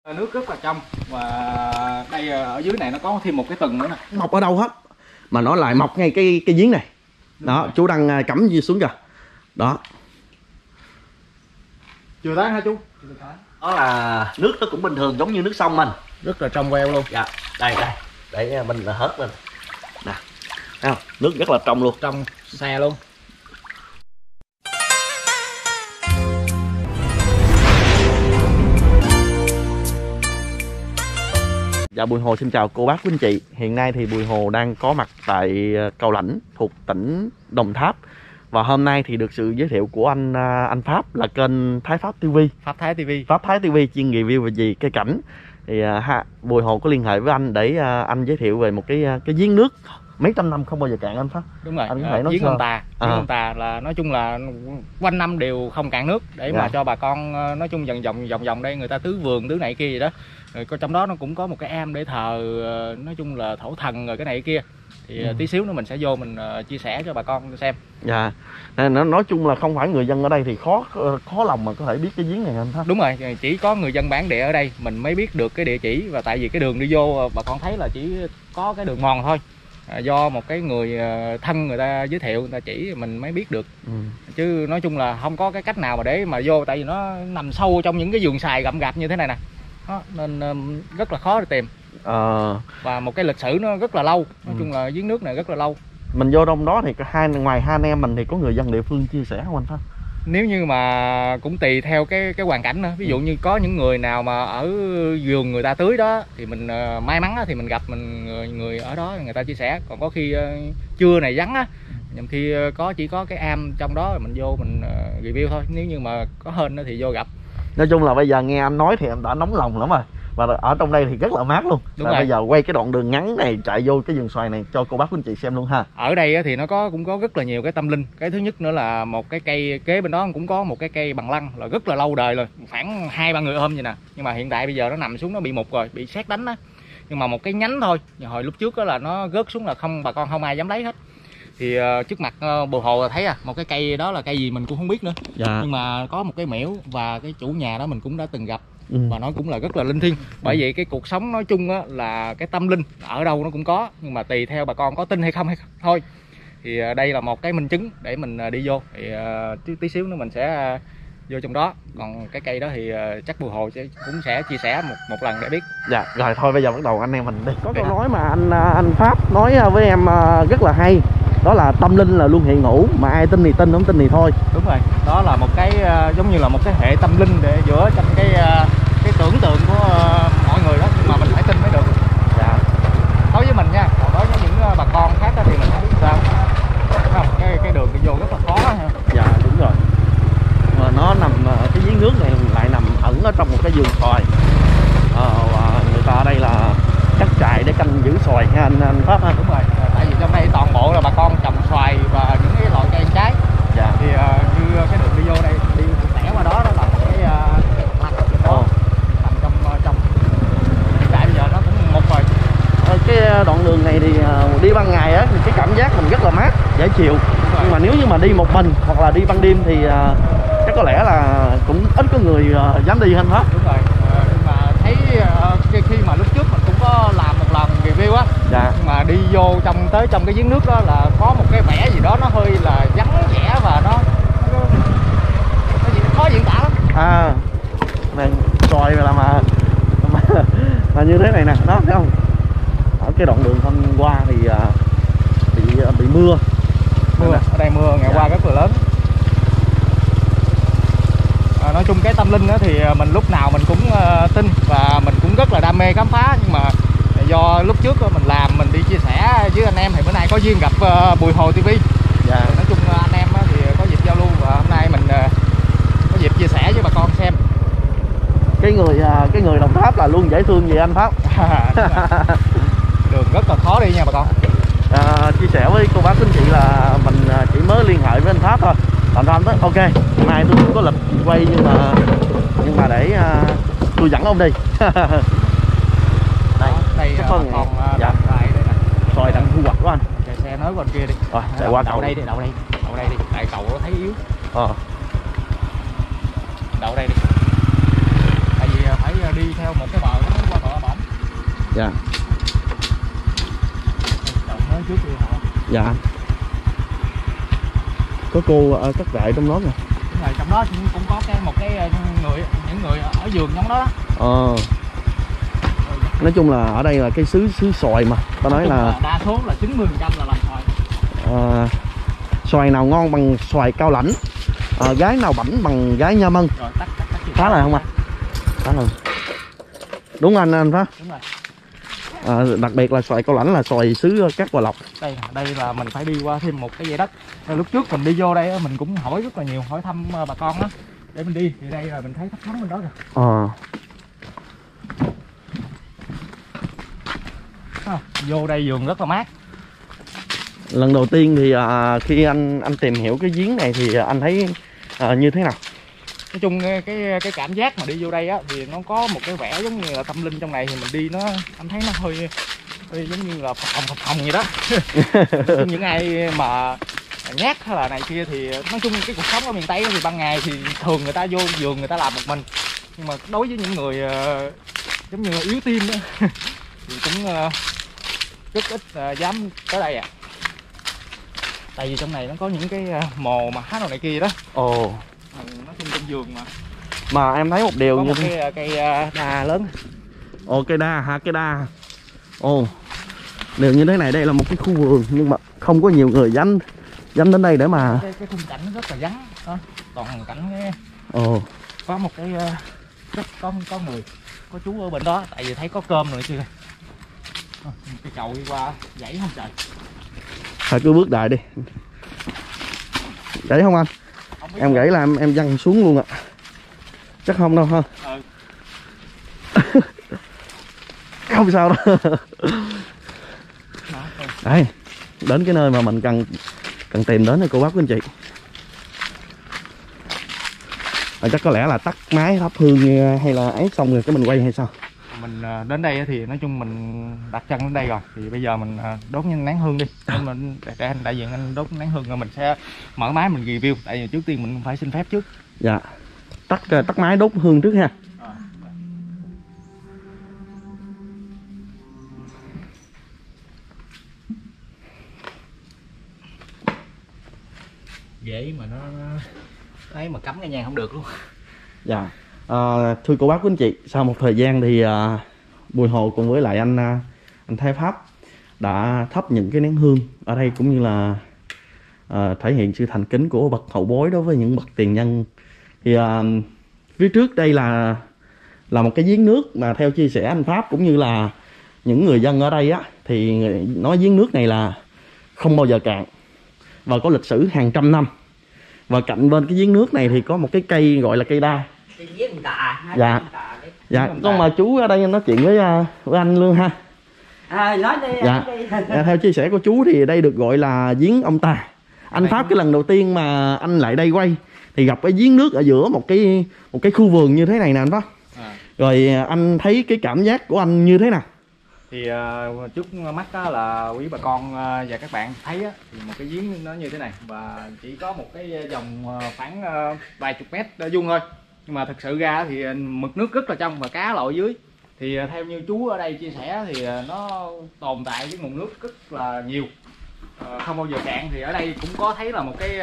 Nước rất là trong và đây ở dưới này nó có thêm một cái tầng nữa nè. Mọc ở đâu hết mà nó lại mọc ngay cái giếng này. Đó, chú đang cắm gì xuống kìa. Đó. Chưa tán hả chú? Đó là nước nó cũng bình thường giống như nước sông mình. Rất là trong veo luôn. Dạ, đây để mình hớt lên. Nè. Thấy không? Nước rất là trong luôn. Trong xe luôn. Dạ, Bùi Hồ xin chào cô bác quý anh chị. Hiện nay thì Bùi Hồ đang có mặt tại Cao Lãnh thuộc tỉnh Đồng Tháp. Và hôm nay thì được sự giới thiệu của anh Pháp là kênh Thái Pháp TV. Pháp Thái TV. Pháp Thái TV chuyên review về gì cây cảnh. Thì Bùi Hồ có liên hệ với anh để anh giới thiệu về một cái giếng nước mấy trăm năm không bao giờ cạn anh Pháp. Đúng rồi. Anh có thể nói giếng ông Tà. Giếng ông Tà là nói chung là quanh năm đều không cạn nước để mà cho bà con nói chung vòng đây người ta tưới vườn tưới này kia gì đó. Rồi trong đó nó cũng có một cái am để thờ nói chung là thổ thần rồi cái này kia. Thì tí xíu nữa mình sẽ vô mình chia sẻ cho bà con xem. Dạ. Nói chung là không phải người dân ở đây thì khó lòng mà có thể biết cái giếng này anh Pháp. Đúng rồi, chỉ có người dân bản địa ở đây mình mới biết được cái địa chỉ. Và tại vì cái đường đi vô bà con thấy là chỉ có cái đường mòn thôi. Do một cái người thân người ta giới thiệu, người ta chỉ mình mới biết được. Chứ nói chung là không có cái cách nào mà để mà vô, tại vì nó nằm sâu trong những cái vườn xoài gậm gạp như thế này nè. Đó, nên rất là khó để tìm. Và một cái lịch sử nó rất là lâu. Nói chung là giếng nước này rất là lâu. Mình vô trong đó thì ngoài hai anh em mình thì có người dân địa phương chia sẻ không anh Pháp? Nếu như mà cũng tùy theo cái hoàn cảnh nữa. Ví dụ như có những người nào mà ở vườn người ta tưới đó thì mình may mắn thì mình gặp người ở đó người ta chia sẻ. Còn có khi trưa này vắng á, nhằm khi chỉ có cái am trong đó mình vô mình review thôi. Nếu như mà có hên thì vô gặp. Nói chung là bây giờ nghe anh nói thì em đã nóng lòng lắm rồi. Và ở trong đây thì rất là mát luôn. Đúng rồi. Bây giờ quay cái đoạn đường ngắn này chạy vô cái vườn xoài này cho cô bác quý anh chị xem luôn ha. Ở đây thì nó cũng có rất là nhiều cái tâm linh. Cái thứ nhất nữa là một cái cây kế bên đó cũng có một cái cây bằng lăng là rất là lâu đời rồi, khoảng 2-3 người ôm vậy nè. Nhưng mà hiện tại bây giờ nó nằm xuống, nó bị mục rồi, bị sét đánh á. Nhưng mà một cái nhánh thôi. Hồi lúc trước đó là nó rớt xuống là bà con không ai dám lấy hết. Thì trước mặt Bùi Hồ thấy một cái cây đó là cây gì mình cũng không biết nữa. Dạ. Nhưng mà có một cái miễu và cái chủ nhà đó mình cũng đã từng gặp. Và nó cũng là rất là linh thiêng. Bởi vậy cái cuộc sống nói chung á, là cái tâm linh ở đâu nó cũng có, nhưng mà tùy theo bà con có tin hay không thôi. Thì đây là một cái minh chứng để mình đi vô. Thì tí xíu nữa mình sẽ vô trong đó. Còn cái cây đó thì chắc Bùi Hồ cũng sẽ chia sẻ một lần để biết. Dạ, rồi thôi bây giờ bắt đầu anh em mình đi. Có câu nói mà anh Pháp nói với em rất là hay. Đó là tâm linh là luôn hiện hữu, mà ai tin thì tin, không tin thì thôi. Đúng rồi, đó là một cái giống như là một cái hệ tâm linh để giữa trong cái tưởng tượng của mọi người đó, nhưng mà mình phải tin mới được. Dạ. Đối với mình nha, còn đối với những bà con khác thì mình không biết sao. Không, cái đường đi vô rất là khó ha. Dạ đúng rồi. Mà nó nằm cái giếng nước này lại nằm ẩn ở trong một cái vườn xoài. Và người ta ở đây là cắt trại để canh giữ xoài ha anh Pháp ha. Đúng rồi, tại vì trong đây toàn bộ là bà con trồng xoài và những cái loại cây ăn trái. Dạ. Thì như cái đường đi vô đây đi tẻ qua đó là một cái mặt đó nằm trong hiện tại bây giờ nó cũng một rồi. Cái đoạn đường này thì đi ban ngày á thì cái cảm giác mình rất là mát, dễ chịu. Nhưng mà nếu như mà đi một mình hoặc là đi ban đêm thì chắc có lẽ là cũng ít có người dám đi hơn hết. Đúng rồi. Nhưng mà thấy khi mà lúc trước mình cũng có làm một lần review á. Dạ. Nhưng mà đi vô trong cái giếng nước đó là có một cái vẻ gì đó nó hơi là vắng vẻ và nó gì khó diễn tả lắm. Này xoài là mà như thế này nè, đó thấy không? Ở cái đoạn đường hôm qua thì bị mưa. Ở đây mưa ngày qua rất là lớn. Nói chung cái tâm linh đó thì mình lúc nào mình cũng tin và mình cũng rất là đam mê khám phá. Nhưng mà do lúc trước mình làm, mình đi chia sẻ với anh em thì bữa nay có duyên gặp Bùi Hồ TV. Dạ. Nói chung anh em thì có dịp giao lưu và hôm nay mình có dịp chia sẻ với bà con xem. Cái người Đồng Tháp là luôn dễ thương vậy anh Pháp. Đường rất là khó đi nha bà con. Chia sẻ với cô bác quý anh chị là mình chỉ mới liên hệ với anh Pháp thôi. Anh Pháp nói ok, mai tôi cũng có lịch quay nhưng mà để tôi dẫn ông đi. Đây còn dạ. đây nè. Xoài đang thu hoạch đó anh. Chạy xe nối qua bên kia đi. Rồi, chạy qua cầu đây đi, đậu đây đi. Tại cầu nó thấy yếu. Đậu đây đi. Tại vì phải đi theo một cái Dạ. Trồng nó trước đi họ. Dạ. Có cô ở cắt rại trong đó nè. Đúng rồi, trong đó cũng có một cái những người ở vườn giống đó. Nói chung là ở đây là cái xứ xoài mà tao nói là đa số là 90% là làm xoài. Xoài nào ngon bằng xoài Cao Lãnh, gái nào bảnh bằng gái Nha Mân. Rồi Phá rồi không anh? Phá rồi. Đúng anh Phá. Đúng rồi. Đặc biệt là xoài Cao Lãnh là xoài xứ Cát Hòa Lộc. Đây là mình phải đi qua thêm một cái dãy đất. Lúc trước mình đi vô đây mình cũng hỏi rất là nhiều, hỏi thăm bà con á để mình đi, thì đây là mình thấy thấp thoáng bên đó rồi. Vô đây vườn rất là mát. Lần đầu tiên thì khi anh tìm hiểu cái giếng này thì anh thấy như thế nào? Nói chung cái cảm giác mà đi vô đây á thì nó có một cái vẻ giống như là tâm linh trong này, thì mình đi anh thấy nó hơi giống như là phập phồng vậy đó. Những ai mà nhát hay là này kia thì nói chung cái cuộc sống ở miền Tây thì ban ngày thì thường người ta vô vườn người ta làm một mình, nhưng mà đối với những người giống như yếu tim đó, thì cũng rất ít dám tới đây tại vì trong này nó có những cái mồ mà hát đồ này kia đó. Nó trong vườn mà em thấy một điều có như một cây đa lớn. Cây đa cây đa. Điều như thế này, đây là một cái khu vườn nhưng mà không có nhiều người dám đến đây để mà cái khung cảnh rất là vắng đó, toàn cảnh cái có một cái rất có người, có chú ở bên đó tại vì thấy có cơm rồi chưa. Cái cầu đi qua dãy không trời. Thôi cứ bước đại đi. Gãy không anh? Em gãy là em văng xuống luôn ạ. Chắc không đâu ha. Không sao đâu. Đây, đến cái nơi mà mình cần tìm đến này cô bác quý anh chị. Chắc có lẽ là tắt máy thắp hương hay là ấy xong rồi cái mình quay hay sao? Mình đến đây thì nói chung mình đặt chân đến đây rồi thì bây giờ mình đốt nén hương đi. Mình để anh đại diện anh đốt nén hương rồi mình sẽ mở máy mình review, tại vì trước tiên mình phải xin phép trước. Dạ. Tắt máy đốt hương trước ha. Dễ mà nó thấy mà cắm cái nhang không được luôn. Dạ. Thưa cô bác quý anh chị, sau một thời gian thì Bùi Hồ cùng với lại anh Thái Pháp đã thắp những cái nén hương ở đây, cũng như là thể hiện sự thành kính của bậc hậu bối đối với những bậc tiền nhân. Thì phía trước đây là một cái giếng nước mà theo chia sẻ anh Pháp cũng như là những người dân ở đây á, thì nói giếng nước này là không bao giờ cạn và có lịch sử hàng trăm năm. Và cạnh bên cái giếng nước này thì có một cái cây gọi là cây đa. Dạ. Dạ, con mà chú ở đây nói chuyện với anh luôn ha. Nói đi. Dạ. Theo chia sẻ của chú thì đây được gọi là giếng ông Tà. Anh Pháp cái lần đầu tiên mà anh lại đây quay thì gặp cái giếng nước ở giữa một cái khu vườn như thế này nè anh Pháp. Rồi anh thấy cái cảm giác của anh như thế nào? Thì trước mắt đó là quý bà con và các bạn thấy á, thì một cái giếng nó như thế này và chỉ có một cái dòng khoảng vài chục mét vuông thôi, nhưng mà thực sự ra thì mực nước rất là trong và cá lội dưới. Thì theo như chú ở đây chia sẻ thì nó tồn tại cái nguồn nước rất là nhiều, không bao giờ cạn. Thì ở đây cũng có thấy là một cái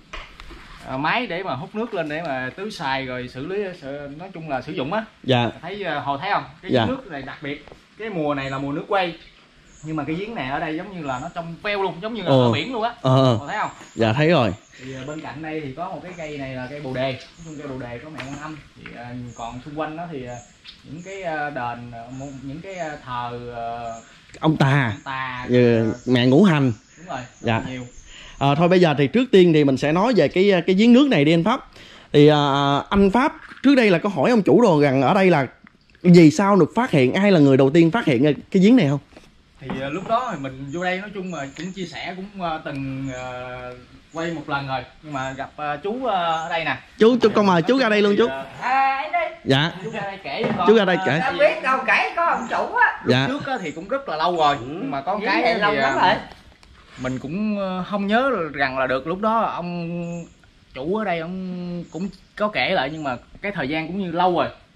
máy để mà hút nước lên để mà tưới xài rồi xử lý, nói chung là sử dụng á. Dạ. Thấy Hồ thấy không, cái giếng nước này đặc biệt, cái mùa này là mùa nước quay, nhưng mà cái giếng này ở đây giống như là nó trong veo luôn, giống như là ở biển luôn á. Hồ thấy không? Dạ thấy rồi. Thì bên cạnh đây thì có một cái cây này là cây bồ đề, cây bồ đề có mẹ Quan Âm. Thì còn xung quanh đó thì những cái đền, những cái thờ ông Tà, mẹ Ngũ Hành. Đúng rồi. Dạ. Nhiều. Thôi bây giờ thì trước tiên thì mình sẽ nói về cái giếng nước này đi anh Pháp. Thì anh Pháp trước đây là có hỏi ông chủ đồ rằng ở đây là vì sao được phát hiện, ai là người đầu tiên phát hiện cái giếng này không? Thì lúc đó thì mình vô đây nói chung là cũng chia sẻ, cũng từng quay một lần rồi, nhưng mà gặp chú ở đây nè. Chú con mời chú ra đây luôn chú. Dạ. Chú ra đây kể cho con. Chú ra đây kể. Không biết đâu, kể có ông chủ á. Lúc trước á thì cũng rất là lâu rồi, nhưng mà có một cái lâu lắm rồi. Mình cũng không nhớ rằng là được. Lúc đó ông chủ ở đây ông cũng có kể lại, nhưng mà cái thời gian cũng như lâu rồi.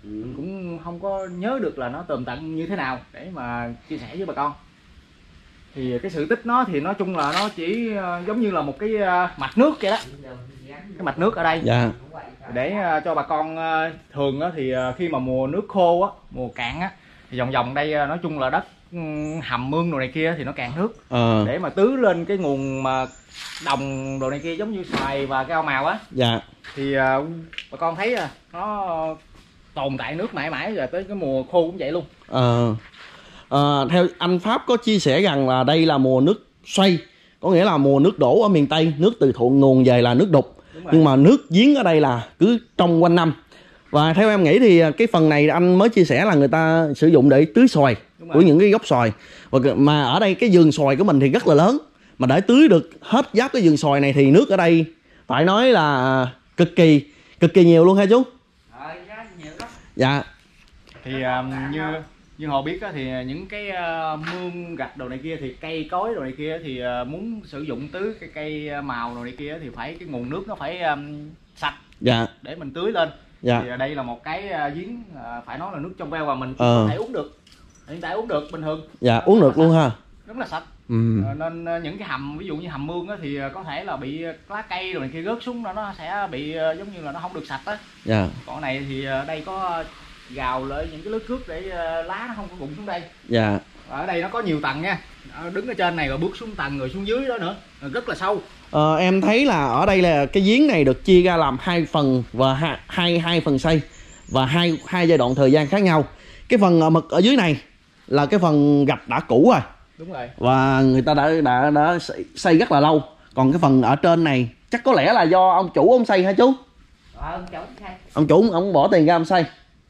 mình cũng không có nhớ được là nó tường tận như thế nào để mà chia sẻ với bà con. Thì cái sự tích nó thì nói chung là nó chỉ giống như là một cái mạch nước vậy đó, cái mạch nước ở đây. Dạ. Để cho bà con thường á thì khi mà mùa nước khô á, mùa cạn á, thì vòng vòng đây nói chung là đất hầm mương đồ này kia thì nó cạn nước, để mà tưới lên cái nguồn mà đồng đồ này kia giống như xoài và rau màu á. Dạ. Thì bà con thấy nó tồn tại nước mãi mãi, rồi tới cái mùa khô cũng vậy luôn. Theo anh Pháp có chia sẻ rằng là đây là mùa nước xoay, có nghĩa là mùa nước đổ ở miền Tây, nước từ thượng nguồn về là nước đục, nhưng mà nước giếng ở đây là cứ trong quanh năm. Và theo em nghĩ thì cái phần này anh mới chia sẻ là người ta sử dụng để tưới xoài của những cái gốc xoài. Mà ở đây cái vườn xoài của mình thì rất là lớn, mà để tưới được hết giáp cái vườn xoài này thì nước ở đây phải nói là cực kỳ nhiều luôn ha chú. Nhiều lắm. Dạ. Thì như họ biết á, thì những cái mương gạch đồ này kia thì cây cối đồ này kia thì muốn sử dụng tưới cái cây màu đồ này kia thì phải cái nguồn nước nó phải sạch. Dạ. Để mình tưới lên. Dạ. Thì đây là một cái giếng phải nói là nước trong veo và mình có thể uống được. Hiện tại uống được bình thường. Dạ, uống được luôn ha. Rất là sạch. Nên những cái hầm, ví dụ như hầm mương á, thì có thể là bị lá cây rồi này kia rớt xuống nó sẽ bị giống như là nó không được sạch á. Dạ. Còn này thì đây có gào lại những cái lớp nước để lá nó không có rụng xuống đây. Dạ. Ở đây nó có nhiều tầng nha, đứng ở trên này rồi bước xuống tầng rồi xuống dưới đó nữa, rất là sâu. Em thấy là ở đây là cái giếng này được chia ra làm 2 phần và hai phần xây và hai giai đoạn thời gian khác nhau. Cái phần mực ở dưới này là cái phần gạch đã cũ rồi. Đúng rồi. Và người ta đã xây rất là lâu. Còn cái phần ở trên này chắc có lẽ là do ông chủ ông xây hả chú? Ông chủ xây. Ông chủ ông bỏ tiền ra ông xây.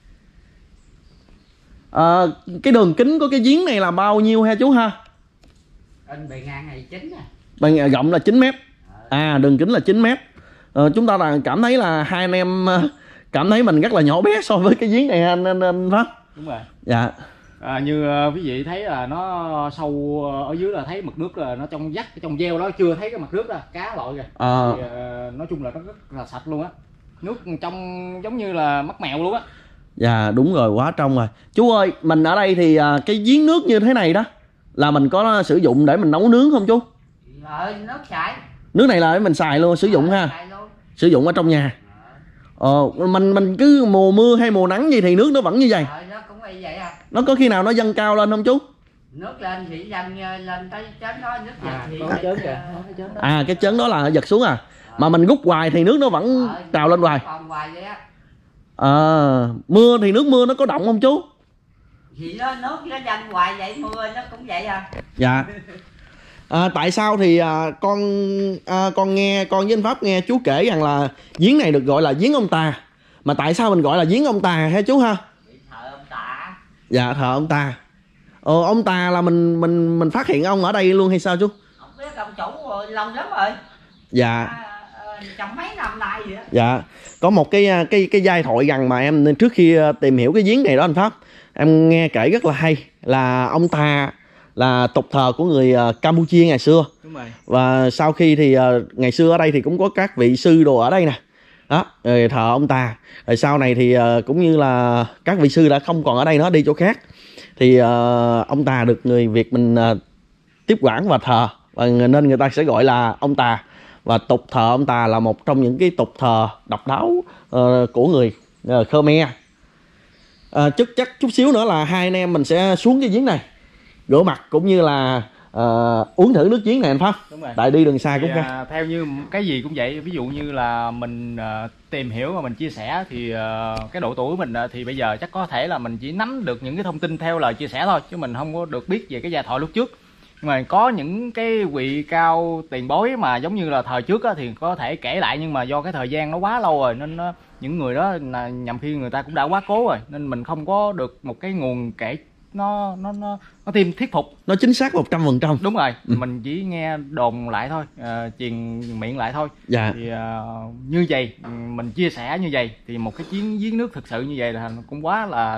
Cái đường kính của cái giếng này là bao nhiêu ha chú ha? Bề ngang này 9 à. Bề rộng là 9 mét. Đường kính là 9 mét. Chúng ta là cảm thấy là hai anh em cảm thấy mình rất là nhỏ bé so với cái giếng này anh Pháp. Đúng rồi. Dạ. Như quý vị thấy là nó sâu ở dưới là thấy mực nước là nó trong vắt, trong gieo đó chưa thấy cái mặt nước đó, cá lội kìa. Thì, nói chung là nó rất là sạch luôn á. Nước trong giống như là mắt mèo luôn á. Dạ đúng rồi, quá trong rồi. Chú ơi, mình ở đây thì cái giếng nước như thế này đó là mình có sử dụng để mình nấu nướng không chú? Nước xài. Nước này là để mình xài luôn, sử dụng ha. Sử dụng ở trong nhà. Mình cứ mùa mưa hay mùa nắng gì thì nước nó vẫn như vậy. Nó cũng y vậy à. Nó có khi nào nó dâng cao lên không chú? Nước lên thì dâng lên tới chớn đó, nước giật thì có chớn kìa. Cái chớn đó là giật xuống à. Mà mình rút hoài thì nước nó vẫn trào lên hoài. Còn hoài vậy á. Mưa thì nước mưa nó có động không chú? Thì nước nó dâng hoài vậy, mưa nó cũng vậy à. Dạ. Tại sao thì con nghe con với anh Pháp nghe chú kể rằng là giếng này được gọi là giếng ông Tà. Mà tại sao mình gọi là giếng ông Tà hả chú ha? Thờ ông Tà. Dạ, thờ ông Tà. Ông Tà là mình phát hiện ông ở đây luôn hay sao chú? Không biết, ông chủ rồi, lâu lắm rồi. Dạ. Trong mấy năm nay vậy đó. Dạ. Có một cái giai thoại rằng mà em trước khi tìm hiểu cái giếng này đó anh Pháp, em nghe kể rất là hay, là ông Tà là tục thờ của người Campuchia ngày xưa. Đúng rồi. Và sau khi thì ngày xưa ở đây thì cũng có các vị sư đồ ở đây nè. Đó, rồi thờ ông Tà. Rồi sau này thì cũng như là các vị sư đã không còn ở đây nữa, đi chỗ khác. Thì ông Tà được người Việt mình tiếp quản và thờ, và nên người ta sẽ gọi là ông Tà. Và tục thờ ông Tà là một trong những cái tục thờ độc đáo của người Khmer. Chắc chút xíu nữa là hai anh em mình sẽ xuống cái giếng này rửa mặt cũng như là uống thử nước giếng này anh Pháp. Đúng rồi. Tại đi đường xa cũng theo như cái gì cũng vậy, ví dụ như là mình tìm hiểu và mình chia sẻ thì cái độ tuổi của mình thì bây giờ chắc có thể là mình chỉ nắm được những cái thông tin theo lời chia sẻ thôi, chứ mình không có được biết về cái giai thoại lúc trước. Nhưng mà có những cái vị cao tiền bối mà giống như là thời trước á, thì có thể kể lại, nhưng mà do cái thời gian nó quá lâu rồi nên những người đó là nhằm khi người ta cũng đã quá cố rồi, nên mình không có được một cái nguồn kể nó thêm thuyết phục, nó chính xác 100%. đúng rồi. Mình chỉ nghe đồn lại thôi, truyền miệng lại thôi. Dạ. Thì như vậy mình chia sẻ như vậy thì một cái giếng nước thực sự như vậy là cũng quá là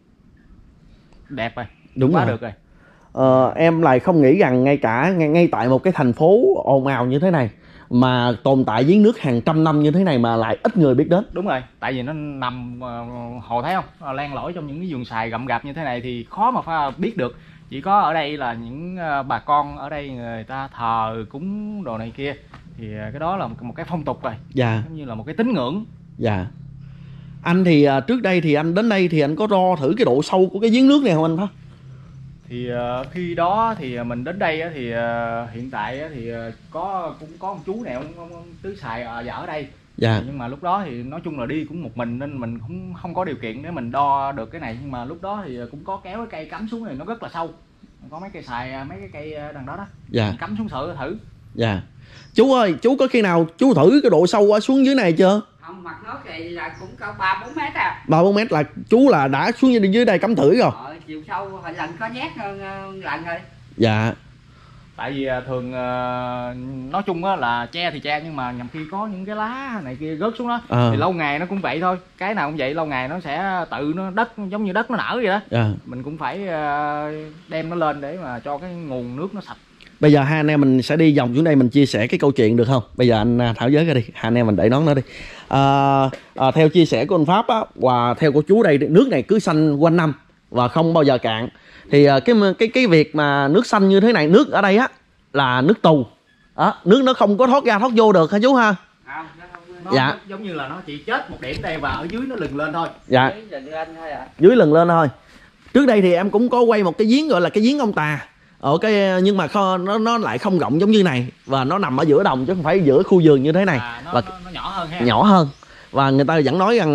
đẹp rồi, đúng quá rồi. được rồi. Em lại không nghĩ rằng ngay tại một cái thành phố ồn ào như thế này mà tồn tại giếng nước hàng trăm năm như thế này mà lại ít người biết đến. Đúng rồi, tại vì nó nằm hồ thấy không, len lỏi trong những cái vườn xoài rậm rạp như thế này thì khó mà biết được. Chỉ có ở đây là những bà con ở đây người ta thờ cúng đồ này kia, thì cái đó là một cái phong tục rồi. Dạ. Giống như là một cái tín ngưỡng. Dạ. Anh thì trước đây thì anh đến đây thì anh có đo thử cái độ sâu của cái giếng nước này không anh Pháp? Thì khi đó thì mình đến đây thì hiện tại thì cũng có một chú này ông tứ xài ở đây. Dạ. Nhưng mà lúc đó thì nói chung là đi cũng một mình nên mình cũng không có điều kiện để mình đo được cái này. Nhưng mà lúc đó thì cũng có kéo cái cây cắm xuống này, nó rất là sâu, có mấy cây xài, mấy cái cây đằng đó đó. Dạ. Mình cắm xuống thử. Dạ. Chú ơi, chú có khi nào chú thử cái độ sâu ở xuống dưới này chưa? Không, mặt nước thì là cũng cao 3-4 mét à. 3-4 mét là chú là đã xuống dưới đây cắm thử rồi. Chiều sâu hồi lần có nhét lần rồi. Dạ. Tại vì thường nói chung á là che thì che, nhưng mà nhằm khi có những cái lá này kia rớt xuống đó thì lâu ngày nó cũng vậy thôi. Cái nào cũng vậy, lâu ngày nó sẽ tự nó đất giống như đất nó nở vậy đó. Dạ. Mình cũng phải đem nó lên để mà cho cái nguồn nước nó sạch. Bây giờ hai anh em mình sẽ đi vòng xuống đây mình chia sẻ cái câu chuyện được không? Bây giờ anh tháo giới ra đi, hai anh em mình đẩy nón nữa đi. Theo chia sẻ của anh Pháp á, và theo của chú đây, nước này cứ xanh quanh năm và không bao giờ cạn. Thì cái việc mà nước xanh như thế này, nước ở đây á là nước tù. Nước nó không có thoát ra thoát vô được hả chú ha? Nó dạ. Giống như là nó chỉ chết một điểm đây và ở dưới nó lừng lên thôi. Dạ. Dưới lừng lên thôi. Trước đây thì em cũng có quay một cái giếng gọi là cái giếng ông Tà. Nhưng mà nó lại không rộng giống như này và nó nằm ở giữa đồng chứ không phải giữa khu vườn như thế này. Nó nhỏ hơn ha. Nhỏ hơn. Và người ta vẫn nói rằng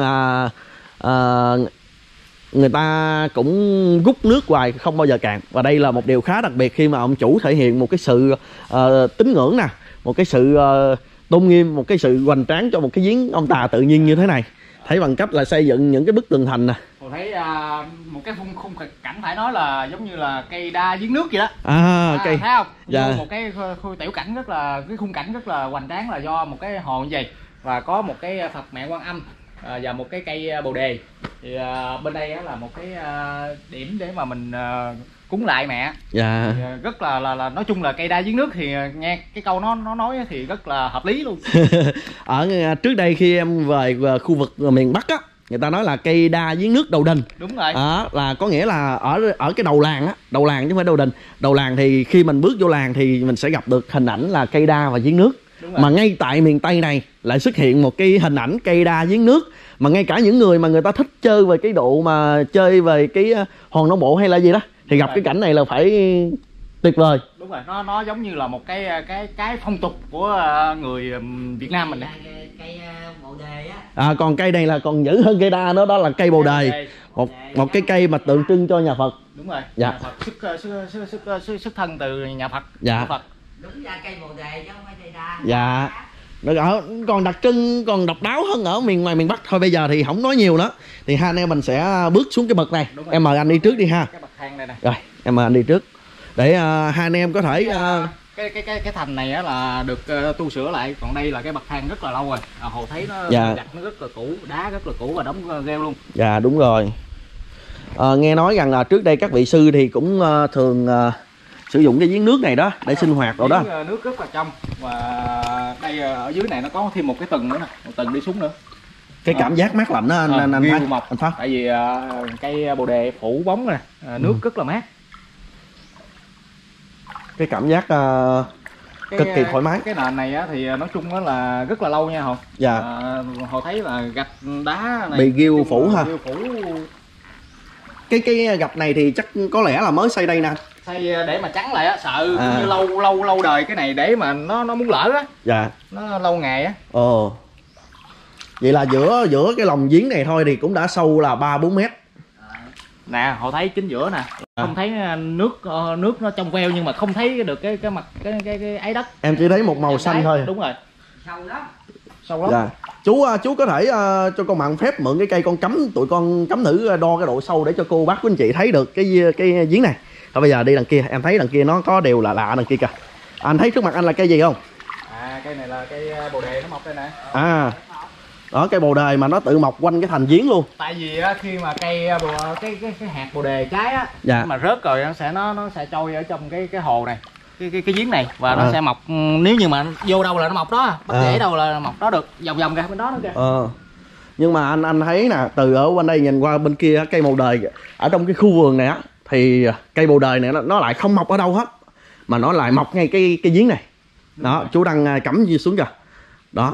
người ta cũng rút nước hoài không bao giờ cạn. Và đây là một điều khá đặc biệt khi mà ông chủ thể hiện một cái sự tín ngưỡng nè, một cái sự tôn nghiêm, một cái sự hoành tráng cho một cái giếng ông Tà tự nhiên như thế này. Thấy bằng cách là xây dựng những cái bức tường thành nè. Tôi thấy một cái khung cảnh phải nói là giống như là cây đa giếng nước vậy đó. Cây thấy không? Dạ. Một cái tiểu cảnh cái khung cảnh rất là hoành tráng là do một cái hồ như vậy và có một cái Phật Mẹ Quan Âm và một cái cây bồ đề. Thì bên đây là một cái điểm để mà mình cúng lại mẹ. Dạ. Thì, rất là nói chung là cây đa giếng nước thì nghe cái câu nó nói thì rất là hợp lý luôn. Trước đây khi em về khu vực miền Bắc á, người ta nói là cây đa giếng nước đầu đình. Đúng rồi. Là có nghĩa là ở cái đầu làng á, đầu làng chứ không phải đầu đình. Đầu làng thì khi mình bước vô làng thì mình sẽ gặp được hình ảnh là cây đa và giếng nước. Mà ngay tại miền Tây này lại xuất hiện một cái hình ảnh cây đa giếng nước, mà ngay cả những người mà người ta thích chơi về cái độ mà chơi về cái hòn non bộ hay là gì đó thì gặp cái cảnh này là phải tuyệt vời. Đúng rồi, nó giống như là một cái phong tục của người Việt Nam mình. Cây bồ đề á. Còn cây này là còn dữ hơn cây đa nữa, đó là cây bồ đề. Một cái cây mà tượng trưng cho nhà Phật. Đúng rồi. Dạ. Nhà Phật xuất thân từ nhà Phật. Dạ. Phật. Đúng ra cây bồ đề chứ không phải cây đa. Dạ. Nó còn đặc trưng, còn độc đáo hơn ở ngoài miền Bắc. Thôi bây giờ thì không nói nhiều nữa, thì hai anh em mình sẽ bước xuống cái bậc này. Em mời anh đi trước đi ha. Cái bậc thang này nè. Rồi em mời anh đi trước để hai anh em có thể cái thành này á là được tu sửa lại, còn đây là cái bậc thang rất là lâu rồi. Hồ thấy nó gạch nó rất là cũ, đá rất là cũ và đóng rêu luôn. Dạ đúng rồi. Nghe nói rằng là trước đây các vị sư thì cũng thường sử dụng cái giếng nước này đó để sinh hoạt rồi đó. Nước rất là trong, và đây ở dưới này nó có thêm một cái tầng nữa nè, một tầng đi xuống nữa. Cái cảm giác mát lạnh đó anh Pháp. Tại vì cây bồ đề phủ bóng nè, nước rất là mát. Cái cảm giác cực kỳ thoải mái. Cái nền này á, thì nói chung đó là rất là lâu nha Hồ. Dạ. Hồ thấy là gạch đá này bị ghêu phủ ha. Phủ. Cái gạch này thì chắc có lẽ là mới xây đây nè. Xây để mà chắn lại á, sợ như lâu đời cái này để mà nó muốn lỡ á. Dạ. Nó lâu ngày á. Vậy là giữa cái lòng giếng này thôi thì cũng đã sâu là 3-4 mét. Nè, họ thấy chính giữa nè. Không thấy nước nó trong veo nhưng mà không thấy được cái mặt cái ấy đất. Em chỉ thấy một màu xanh thôi. Đúng rồi. Sâu lắm. Dạ. Chú có thể cho con mượn phép mượn cái cây con cắm, tụi con cắm thử đo cái độ sâu để cho cô bác quý anh chị thấy được cái giếng này. Thôi bây giờ đi đằng kia, em thấy đằng kia nó có điều lạ đằng kia kìa. Anh thấy trước mặt anh là cây gì không? Cây này là cây bồ đề nó mọc đây nè. Đó, cây bồ đề mà nó tự mọc quanh cái thành giếng luôn. Tại vì khi mà cái hạt bồ đề trái á, dạ. mà rớt rồi nó sẽ trôi ở trong cái hồ này. cái giếng này và nó sẽ mọc, nếu như mà vô đâu là nó mọc đó, bắt rễ đâu là mọc đó được, vòng vòng ra bên đó nữa kìa. Nhưng mà anh thấy nè, từ ở bên đây nhìn qua bên kia cây bồ đề ở trong cái khu vườn này á, thì cây bồ đề này nó lại không mọc ở đâu hết, mà nó lại mọc ngay cái giếng này. Đó, chú đang cắm gì xuống kìa. Đó.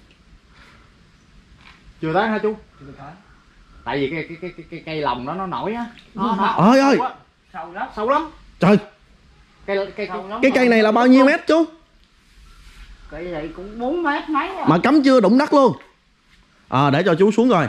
Chưa tới hả chú? Chưa tới. Tại vì cái cây lồng nó nổi á. Ôi ơi. Sâu lắm. Sâu lắm. Trời. Cái cây này là bao nhiêu mét chú? Cây này cũng 4 mét mấy à. Mà cắm chưa đụng đất luôn. Để cho chú xuống rồi.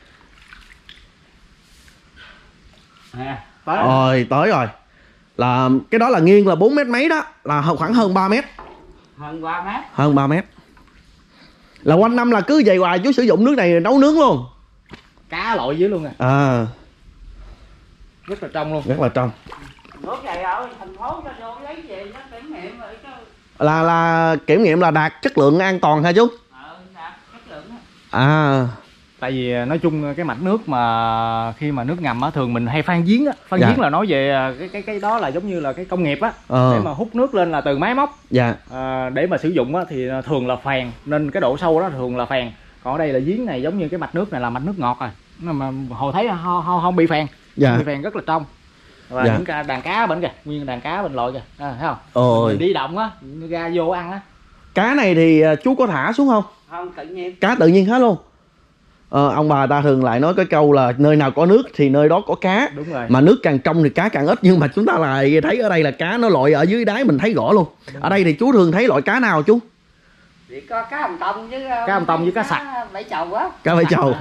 Tới. Tới rồi. Là cái đó là nghiêng là 4 mét mấy đó, là khoảng hơn 3 mét. Hơn 3 mét. Hơn 3 mét. Là quanh năm là cứ vậy hoài chú sử dụng nước này nấu nướng luôn. Cá lội dưới luôn rất là trong luôn. Rất là trong. Nước này ở thành phố cho vô lấy gì nó kiểm nghiệm rồi chứ. Là kiểm nghiệm là đạt chất lượng an toàn hả chú? Đạt chất lượng. Tại vì nói chung cái mạch nước mà khi mà nước ngầm á, thường mình hay phan giếng á. Phan giếng là nói về cái đó là giống như là cái công nghiệp á, để mà hút nước lên là từ máy móc. Để mà sử dụng á thì thường là phèn, nên cái độ sâu đó thường là phèn. Còn ở đây là giếng này giống như cái mạch nước này là mạch nước ngọt rồi, mà hồi thấy không bị phèn. Bị phèn rất là trong. Và những đàn cá bên kìa, nguyên đàn cá bên lội kìa, thấy không? Mình đi động á, ra vô ăn á. Cá này thì chú có thả xuống không? Không, tự nhiên. Cá tự nhiên hết luôn. Ông bà ta thường lại nói cái câu là nơi nào có nước thì nơi đó có cá. Đúng rồi. Mà nước càng trong thì cá càng ít, nhưng mà chúng ta lại thấy ở đây là cá nó lội ở dưới đáy mình thấy rõ luôn. Ở đây thì chú thường thấy loại cá nào chú? Chỉ có cá hồng tông với cá sặc. Vảy chầu á. Cá vảy chầu.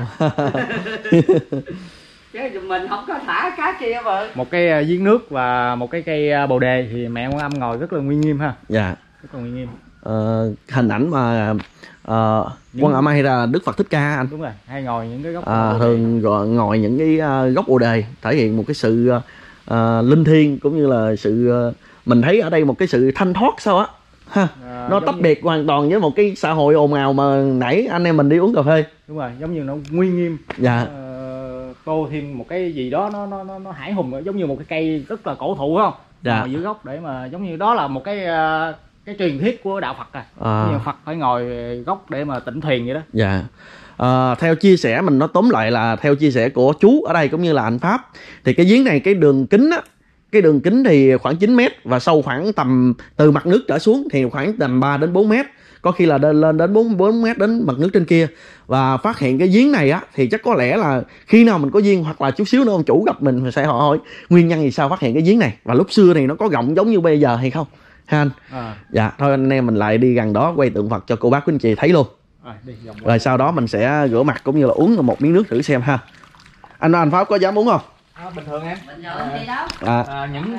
Chứ mình không có thả cá kia mà. Một cái giếng nước và một cái cây bồ đề thì mẹ Quan Âm ngồi rất là uy nghiêm ha. Dạ. Rất là uy nghiêm. Hình ảnh mà Quan Âm hay là Đức Phật Thích Ca anh. Đúng rồi, hay ngồi những cái gốc thường ngồi những cái gốc bồ đề, thể hiện một cái sự linh thiêng, cũng như là sự mình thấy ở đây một cái sự thanh thoát sao á ha. Nó tách biệt hoàn toàn với một cái xã hội ồn ào mà nãy anh em mình đi uống cà phê. Đúng rồi, giống như nó uy nghiêm. Dạ. Tô thêm một cái gì đó nó hải hùng, giống như một cái cây rất là cổ thụ, phải không? Dạ. Ngồi dưới gốc để mà giống như đó là một cái truyền thuyết của đạo Phật như Phật phải ngồi gốc để mà tịnh thuyền vậy đó. Dạ. Theo chia sẻ mình nói tóm lại là theo chia sẻ của chú ở đây cũng như là anh Pháp, thì cái giếng này cái đường kính á, cái đường kính thì khoảng 9 mét và sâu khoảng tầm từ mặt nước trở xuống thì khoảng tầm 3 đến 4 mét, có khi là lên đến 4 mét đến mặt nước trên kia. Và phát hiện cái giếng này á thì chắc có lẽ là khi nào mình có duyên hoặc là chút xíu nữa ông chủ gặp mình sẽ hỏi nguyên nhân vì sao phát hiện cái giếng này, và lúc xưa thì nó có rộng giống như bây giờ hay không ha anh. Dạ thôi anh em mình lại đi gần đó quay tượng Phật cho cô bác quý anh chị thấy luôn. Rồi sau đó mình sẽ rửa mặt cũng như là uống một miếng nước thử xem ha. Anh Pháp có dám uống không? Bình thường em. Bình thường gì đâu. Những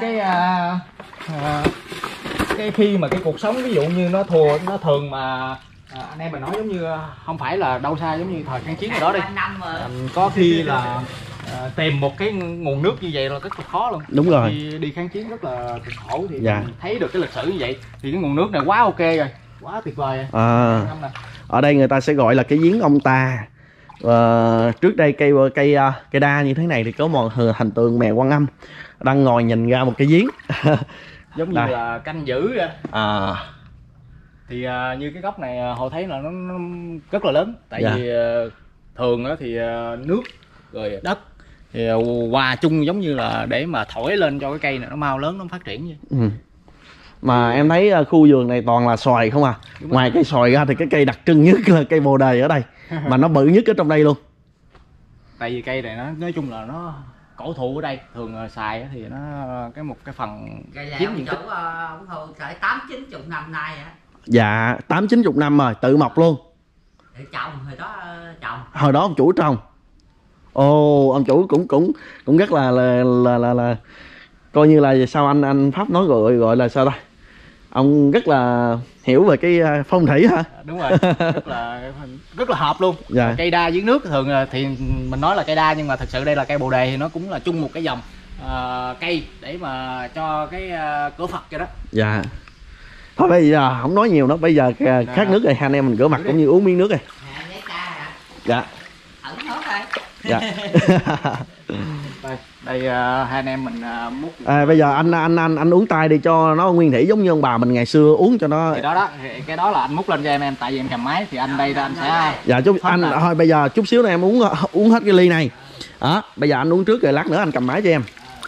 cái khi mà cái cuộc sống ví dụ như nó thường mà anh em mình nói giống như không phải là đâu xa, giống như thời kháng chiến rồi đó đi. Có khi là tìm một cái nguồn nước như vậy là rất là khó luôn. Đúng rồi. Khi đi kháng chiến rất là cực khổ thì mình thấy được cái lịch sử như vậy thì cái nguồn nước này quá ok rồi, quá tuyệt vời rồi. Ở đây người ta sẽ gọi là cái giếng ông ta. Trước đây cây đa như thế này thì có một hình tượng mẹ Quan Âm đang ngồi nhìn ra một cái giếng. Giống như là canh giữ vậy. Thì như cái góc này hồi thấy là nó rất là lớn, tại vì thường đó thì nước rồi đất thì hòa chung giống như là để mà thổi lên cho cái cây này nó mau lớn, nó phát triển vậy. Mà em thấy khu vườn này toàn là xoài không à. Ngoài cây xoài ra thì cái cây đặc trưng nhất là cây bồ đề ở đây. Mà nó bự nhất ở trong đây luôn. Tại vì cây này nó nói chung là nó cổ thụ ở đây, thường xài thì nó một cái phần chiếm diện tích. Ông Hồ xài 8-90 năm nay á. Dạ 8-90 năm rồi, tự mọc luôn. Để trồng hồi đó trồng. Hồi đó ông chủ trồng. Ông chủ cũng rất là coi như là sao anh Pháp nói gọi là sao ta, ông rất là hiểu về cái phong thủy hả? Đúng rồi, rất là hợp luôn. Cây đa giếng nước thường thì mình nói là cây đa, nhưng mà thực sự đây là cây bồ đề thì nó cũng là chung một cái dòng cây để mà cho cái cửa Phật vậy đó. Dạ. Thôi bây giờ không nói nhiều nữa, bây giờ khát nước rồi, anh em mình rửa mặt cũng như uống miếng nước rồi. Dạ. Dạ. Ẩn hết rồi. Dạ. Đây hai anh em mình múc. Bây giờ anh uống tay đi cho nó nguyên thủy giống như ông bà mình ngày xưa uống cho nó. Thì đó cái đó là anh múc lên cho em, tại vì em cầm máy thì anh đây anh sẽ. Dạ chút anh thôi bây giờ chút xíu này em uống hết cái ly này. Đó, bây giờ anh uống trước rồi lát nữa anh cầm máy cho em.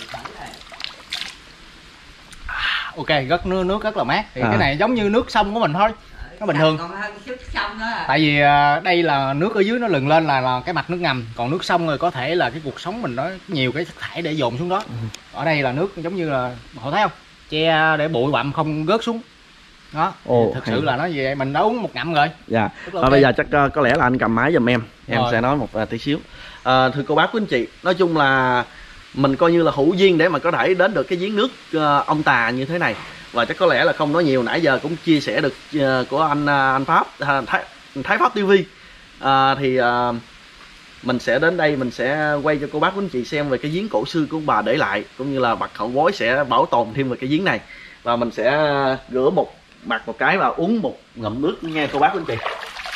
Ok, nước rất là mát. Thì cái này giống như nước sông của mình thôi, nó bình thường. Tại vì đây là nước ở dưới nó lừng lên là cái mạch nước ngầm, còn nước sông rồi có thể là cái cuộc sống mình nó nhiều cái chất thải để dồn xuống đó. Ở đây là nước giống như là họ thấy không, che để bụi bặm không rớt xuống đó. Thực sự là nó như vậy, mình đã uống một ngụm rồi. Dạ. Và bây giờ chắc có lẽ là anh cầm máy giùm em sẽ nói một tí xíu. Thưa cô bác quý anh chị, nói chung là mình coi như là hữu duyên để mà có thể đến được cái giếng nước ông Tà như thế này. Và chắc có lẽ là không nói nhiều, nãy giờ cũng chia sẻ được của anh Pháp, Thái Pháp TV. Mình sẽ đến đây, mình sẽ quay cho cô bác quý anh chị xem về cái giếng cổ xưa của ông bà để lại, cũng như là bậc hậu bối sẽ bảo tồn thêm về cái giếng này. Và mình sẽ rửa mặt một cái và uống một ngụm nước nha cô bác quý anh chị.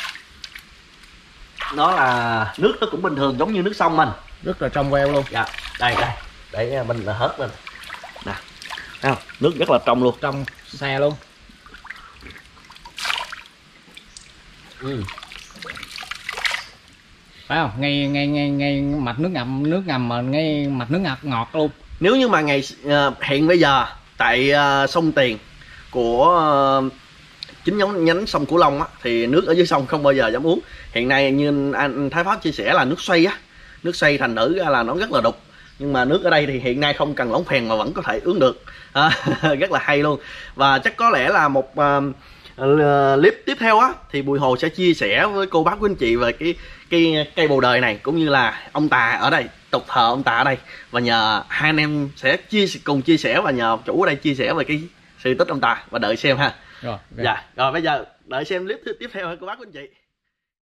Nó là nước nó cũng bình thường giống như nước sông mình, rất là trong veo luôn. Dạ, đây để mình hớt lên nè, thấy không? Nước rất là trong luôn, trong xe luôn. Phải không? Ngay mạch nước ngầm mà ngay mạch nước ngọt luôn. Nếu như mà hiện bây giờ tại sông Tiền của chính nhánh sông Cửu Long á, thì nước ở dưới sông không bao giờ dám uống. Hiện nay như anh Thái Pháp chia sẻ là nước xoay á, nước xoay thành thử ra là nó rất là đục, nhưng mà nước ở đây thì hiện nay không cần lóng phèn mà vẫn có thể uống được. Rất là hay luôn. Và chắc có lẽ là một clip tiếp theo á thì Bùi Hồ sẽ chia sẻ với cô bác quý anh chị về cái cây bồ đời này, cũng như là ông Tà ở đây, tục thờ ông Tà ở đây, và nhờ hai anh em sẽ cùng chia sẻ và nhờ chủ ở đây chia sẻ về cái sự tích ông Tà, và đợi xem ha. Rồi, dạ, rồi bây giờ đợi xem clip tiếp theo hả cô bác quý anh chị.